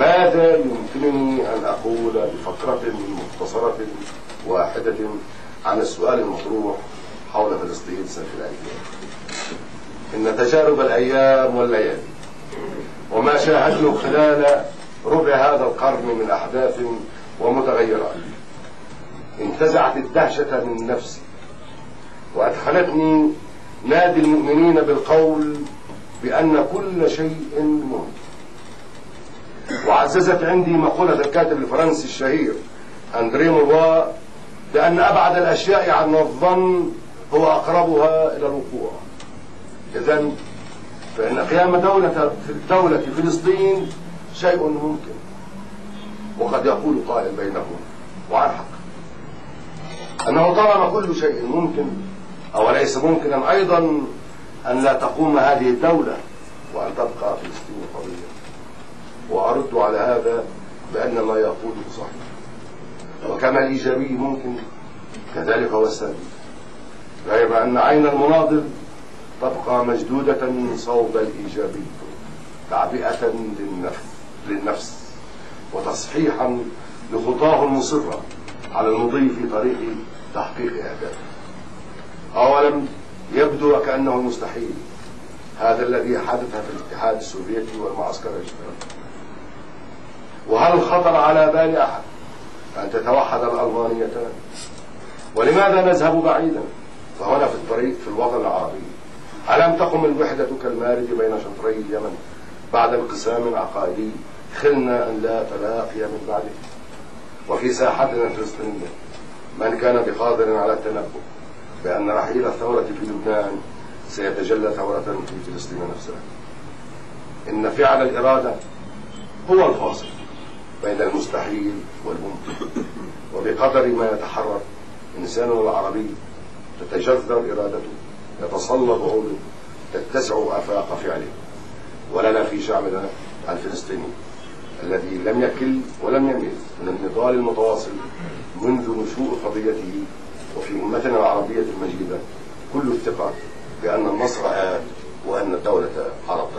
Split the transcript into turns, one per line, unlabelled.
ماذا يمكنني أن أقول بفقرة مختصرة واحدة عن السؤال المطروح حول فلسطين سنة الأيام؟ إن تجارب الأيام والليالي وما شاهدته خلال ربع هذا القرن من أحداث ومتغيرات انتزعت الدهشة من نفسي وأدخلتني نادي المؤمنين بالقول بأن كل شيء ممكن، وعززت عندي مقولة الكاتب الفرنسي الشهير أندري مولوا بأن أبعد الأشياء عن الظن هو أقربها إلى الوقوع. إذن فإن قيام دولة فلسطين شيء ممكن، وقد يقول قائل بينهم وعن حق أنه طالما كل شيء ممكن أو ليس ممكنا أيضا أن لا تقوم هذه الدولة وأن تبقى فلسطين قضية. وأرد على هذا بأن ما يقوله صحيح، وكما الإيجابي ممكن كذلك هو السلبي، غير أن عين المناضل تبقى مجدودة صوب الإيجابي تعبئة للنفس وتصحيحا لخطاه المصرة على المضي في طريق تحقيق أهدافه. أولم يبدو وكأنه المستحيل هذا الذي حدث في الاتحاد السوفيتي والمعسكر الاشتراكي؟ وهل خطر على بال أحد أن تتوحد الألمانيتان؟ ولماذا نذهب بعيدا فهنا في الطريق في الوطن العربي ألم تقم الوحدة كالمارد بين شطري اليمن بعد انقسام عقائدي خلنا أن لا تلاقي من بعده؟ وفي ساحتنا الفلسطينية من كان بقادر على التنبؤ بأن رحيل الثورة في لبنان سيتجلى ثورة في فلسطين نفسها؟ إن فعل الإرادة هو الفاصل بين المستحيل والممكن، وبقدر ما يتحرك إنساننا العربي تتجذر إرادته، يتصلب عوده، تتسع آفاق فعله. ولنا في شعبنا الفلسطيني الذي لم يكل ولم يمل من النضال المتواصل منذ نشوء قضيته، وفي أمتنا العربية المجيدة كل الثقة بأن النصر آت وأن الدولة على الطريق.